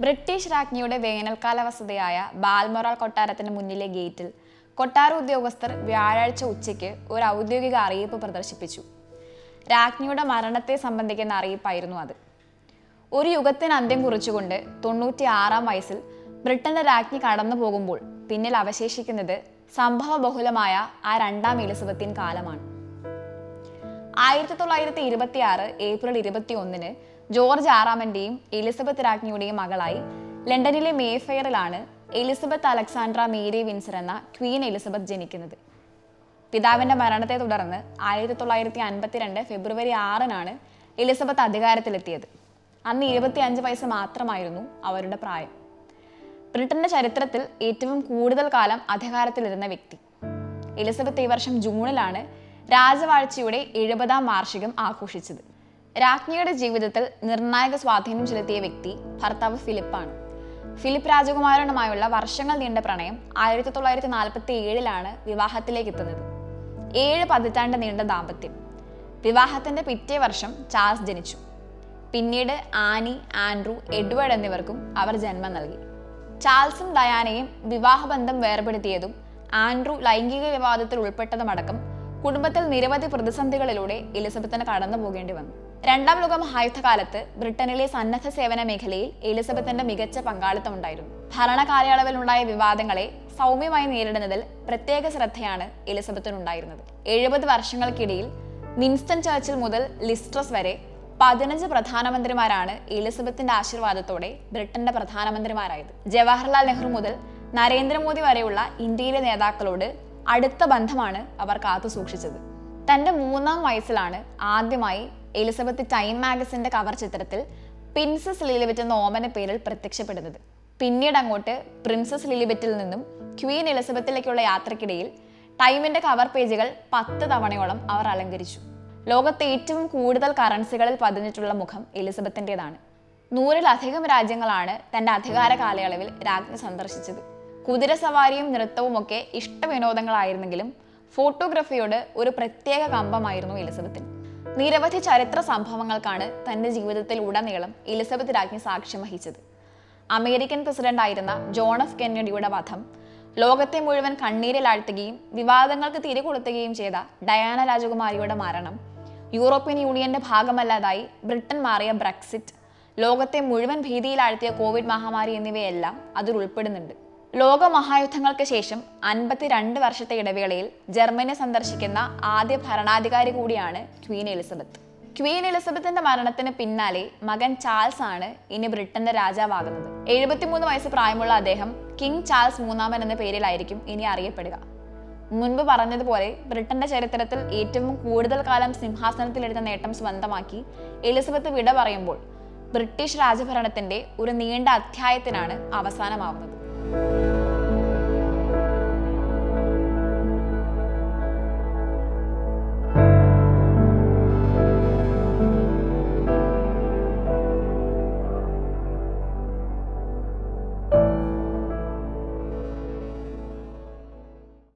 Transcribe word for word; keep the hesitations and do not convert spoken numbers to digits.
British രാജ്ഞിയുടെ വേനൽക്കാല വസതിയായ ബാൽമൊറാൾ കൊട്ടാരത്തിന് മുന്നിലെ ഗേറ്റിൽ കൊട്ടാര ഉദ്യോഗസ്ഥർ വ്യാഴാഴ്ച ഉച്ചയ്ക്ക് ഒരു ഔദ്യോഗിക അറിയിപ്പ് പ്രദർശിപ്പിച്ചു. രാജ്ഞിയുടെ മരണത്തെ സംബന്ധിക്കുന്ന അറിയിപ്പായിരുന്നു അത്. ഒരു യുഗത്തിന് അന്ത്യം കുറിച്ചുകൊണ്ട് തൊണ്ണൂറ്റി ആറാം വയസ്സിൽ ബ്രിട്ടന്റെ രാജ്ഞി കടന്നു പോകുമ്പോൾ പിന്നിൽ അവശേഷിക്കുന്നത് സംഭവബഹുലമായ ആ രണ്ടാം എലിസബത്തിൻ കാലമാണ്. ആയിരത്തി തൊള്ളായിരത്തി ഇരുപത്തി ആറ് ഏപ്രിൽ ഇരുപത്തി ഒന്നിന് ജോർജ് ആറാമന്റെയും എലിസബത്ത് രാജ്ഞിയുടെയും മകളായി ലണ്ടനിലെ മേഫെയറിലാണ് എലിസബത്ത് അലക്സാൻഡ്ര മേരി വിൻസർ എന്ന ക്വീൻ എലിസബത്ത് ജനിക്കുന്നത്. പിതാവിന്റെ മരണത്തെ തുടർന്ന് ആയിരത്തി തൊള്ളായിരത്തി അൻപത്തിരണ്ട് ഫെബ്രുവരി ആറിനാണ് എലിസബത്ത് അധികാരത്തിലെത്തിയത്. അന്ന് ഇരുപത്തി അഞ്ച് വയസ്സ് മാത്രമായിരുന്നു അവരുടെ പ്രായം. ബ്രിട്ടന്റെ ചരിത്രത്തിൽ ഏറ്റവും കൂടുതൽ കാലം അധികാരത്തിലിരുന്ന വ്യക്തി. എലിസബത്ത് ഈ വർഷം ജൂണിലാണ് രാജവാഴ്ചയുടെ എഴുപതാം വാർഷികം ആഘോഷിച്ചത്. രാജ്ഞിയുടെ ജീവിതത്തിൽ നിർണായക സ്വാധീനം ചെലുത്തിയ വ്യക്തി ഭർത്താവ് ഫിലിപ്പാണ്. ഫിലിപ്പ് രാജകുമാരനുമായുള്ള വർഷങ്ങൾ നീണ്ട പ്രണയം ആയിരത്തി തൊള്ളായിരത്തി നാൽപ്പത്തി ഏഴിലാണ് വിവാഹത്തിലേക്ക് എത്തുന്നത്. ഏഴ് പതിറ്റാണ്ട് നീണ്ട ദാമ്പത്യം. വിവാഹത്തിന്റെ പിറ്റേ വർഷം ചാൾസ് ജനിച്ചു. പിന്നീട് ആനി, ആൻഡ്രൂ, എഡ്വേർഡ് എന്നിവർക്കും അവർ ജന്മം നൽകി. ചാൾസും ഡയാനയും വിവാഹബന്ധം വേർപെടുത്തിയതും ആൻഡ്രൂ ലൈംഗിക വിവാദത്തിൽ ഉൾപ്പെട്ടതുമടക്കം കുടുംബത്തിൽ നിരവധി പ്രതിസന്ധികളിലൂടെ എലിസബത്തിന് കടന്നു പോകേണ്ടി വന്നു. രണ്ടാം ലോക മഹായുദ്ധകാലത്ത് ബ്രിട്ടനിലെ സന്നദ്ധ സേവന മേഖലയിൽ എലിസബത്തിന്റെ മികച്ച പങ്കാളിത്തം ഉണ്ടായിരുന്നു. ഭരണകാലയളവിലുണ്ടായ വിവാദങ്ങളെ സൗമ്യമായി നേരിടുന്നതിൽ പ്രത്യേക ശ്രദ്ധയാണ് എലിസബത്തിനുണ്ടായിരുന്നത്. എഴുപത് വർഷങ്ങൾക്കിടയിൽ വിൻസ്റ്റൺ ചർച്ചിൽ മുതൽ ലിസ്ട്രസ് വരെ പതിനഞ്ച് പ്രധാനമന്ത്രിമാരാണ് എലിസബത്തിന്റെ ആശീർവാദത്തോടെ ബ്രിട്ടന്റെ പ്രധാനമന്ത്രിമാരായത്. ജവഹർലാൽ നെഹ്റു മുതൽ നരേന്ദ്രമോദി വരെയുള്ള ഇന്ത്യയിലെ നേതാക്കളോട് അടുത്ത ബന്ധമാണ് അവർ കാത്തു സൂക്ഷിച്ചത്. തന്റെ മൂന്നാം വയസ്സിലാണ് ആദ്യമായി എലിസബത്ത് ടൈം മാഗസിന്റെ കവർ ചിത്രത്തിൽ പ്രിൻസസ് ലിലിബറ്റ് എന്ന ഓമന പേരിൽ പ്രത്യക്ഷപ്പെടുന്നത്. പിന്നീട് അങ്ങോട്ട് പ്രിൻസസ് ലിലിബറ്റിൽ നിന്നും ക്വീൻ എലിസബത്തിലേക്കുള്ള യാത്രക്കിടയിൽ ടൈമിന്റെ കവർ പേജുകൾ പത്ത് തവണയോളം അവർ അലങ്കരിച്ചു. ലോകത്തെ ഏറ്റവും കൂടുതൽ കറൻസികളിൽ പതിഞ്ഞിട്ടുള്ള മുഖം എലിസബത്തിൻ്റെതാണ്. നൂറിലധികം രാജ്യങ്ങളാണ് തന്റെ അധികാര കാലയളവിൽ രാജ്ഞി സന്ദർശിച്ചത്. കുതിരസവാരിയും നൃത്തവും ഒക്കെ ഇഷ്ടവിനോദങ്ങളായിരുന്നെങ്കിലും ഫോട്ടോഗ്രാഫിയോട് ഒരു പ്രത്യേക കമ്പമായിരുന്നു എലിസബത്തിന്. നിരവധി ചരിത്ര സംഭവങ്ങൾക്കാണ് തന്റെ ജീവിതത്തിൽ ഉടനീളം എലിസബത്ത് രാജ്ഞി സാക്ഷ്യം വഹിച്ചത്. അമേരിക്കൻ പ്രസിഡന്റായിരുന്ന ജോൺ എഫ് കെന്നഡിയുടെ വധം, ലോകത്തെ മുഴുവൻ കണ്ണീരിലാഴ്ത്തുകയും വിവാദങ്ങൾക്ക് തിരികൊളുത്തുകയും ചെയ്ത ഡയാന രാജകുമാരിയുടെ മരണം, യൂറോപ്യൻ യൂണിയന്റെ ഭാഗമല്ലാതായി ബ്രിട്ടൻ മാറിയ ബ്രെക്സിറ്റ്, ലോകത്തെ മുഴുവൻ ഭീതിയിലാഴ്ത്തിയ കോവിഡ് മഹാമാരി എന്നിവയെല്ലാം അതിൽ ഉൾപ്പെടുന്നുണ്ട്. ലോക മഹായുദ്ധങ്ങൾക്ക് ശേഷം അൻപത്തിരണ്ട് വർഷത്തെ ഇടവേളയിൽ ജർമ്മനി സന്ദർശിക്കുന്ന ആദ്യ ഭരണാധികാരി കൂടിയാണ് ക്വീൻ എലിസബത്ത്. ക്വീൻ എലിസബത്തിന്റെ മരണത്തിന് പിന്നാലെ മകൻ ചാൾസ് ആണ് ഇനി ബ്രിട്ടന്റെ രാജാവാകുന്നത്. എഴുപത്തിമൂന്ന് വയസ്സ് പ്രായമുള്ള അദ്ദേഹം കിങ് ചാൾസ് മൂന്നാമൻ എന്ന പേരിലായിരിക്കും ഇനി അറിയപ്പെടുക. മുൻപ് പറഞ്ഞതുപോലെ ബ്രിട്ടന്റെ ചരിത്രത്തിൽ ഏറ്റവും കൂടുതൽ കാലം സിംഹാസനത്തിലിരുന്ന നേട്ടം സ്വന്തമാക്കി എലിസബത്ത് വിട പറയുമ്പോൾ ബ്രിട്ടീഷ് രാജഭരണത്തിന്റെ ഒരു നീണ്ട അധ്യായത്തിനാണ് അവസാനമാവുന്നത്.